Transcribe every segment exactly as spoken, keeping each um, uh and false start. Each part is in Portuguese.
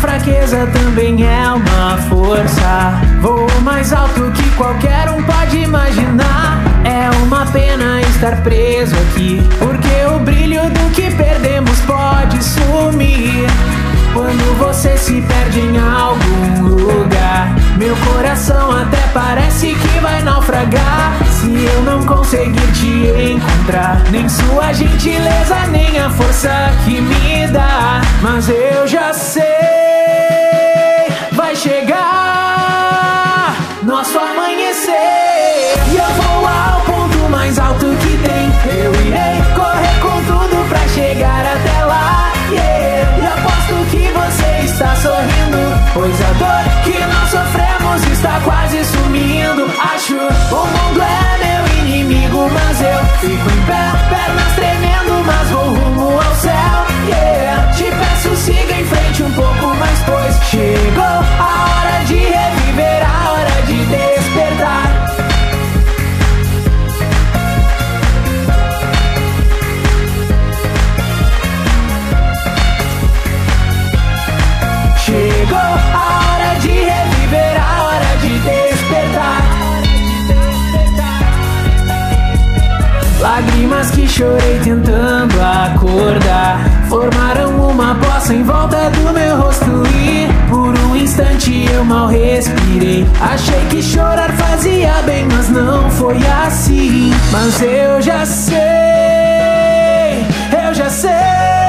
fraqueza também é uma força. Voo mais alto que qualquer um pode imaginar. É uma pena estar preso aqui, porque o brilho do que perdemos pode sumir quando você se perde em algum lugar. Meu coração até parece que vai naufragar se eu não conseguir te encontrar. Nem sua gentileza, nem a força que me dá. Mas eu já sei, vai chegar nosso amanhecer. E eu vou ao ponto mais alto que tem. Eu irei correr com tudo pra chegar até lá, yeah. E aposto que você está sorrindo, pois a dor que nós sofremos está quase sumindo. Acho o mundo é meu inimigo, mas eu fico em pé, pernas tremendo, mas vou rumo ao céu, yeah. Te peço, siga em frente um pouco mais, pois chegou a hora de reviver, a hora de despertar. Chegou a hora de reviver, a hora de despertar. Lágrimas que chorei tentando acordar formaram uma poça em volta do meu rosto e por um instante eu mal respirei. Achei que chorar fazia bem, mas não foi assim. Mas eu já sei, eu já sei.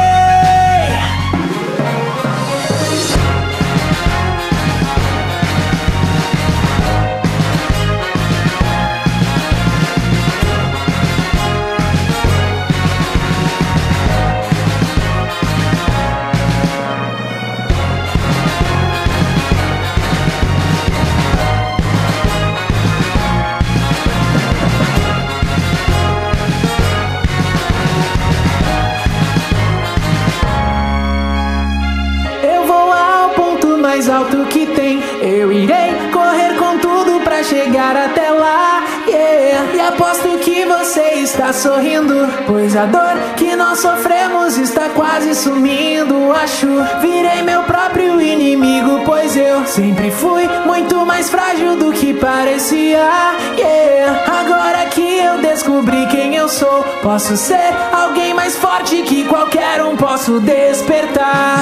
Mais alto que tem, eu irei correr com tudo pra chegar até lá, yeah. E aposto que você está sorrindo, pois a dor que nós sofremos está quase sumindo. Acho, virei meu próprio inimigo, pois eu sempre fui muito mais frágil do que parecia, yeah. Agora que eu descobri quem eu sou, posso ser alguém mais forte que qualquer um, posso despertar.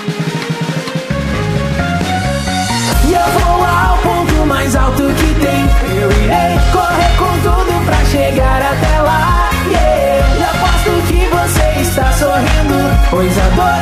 Eu vou ao ponto mais alto que tem. Eu irei correr com tudo pra chegar até lá, yeah. E aposto que você está sorrindo, pois a dor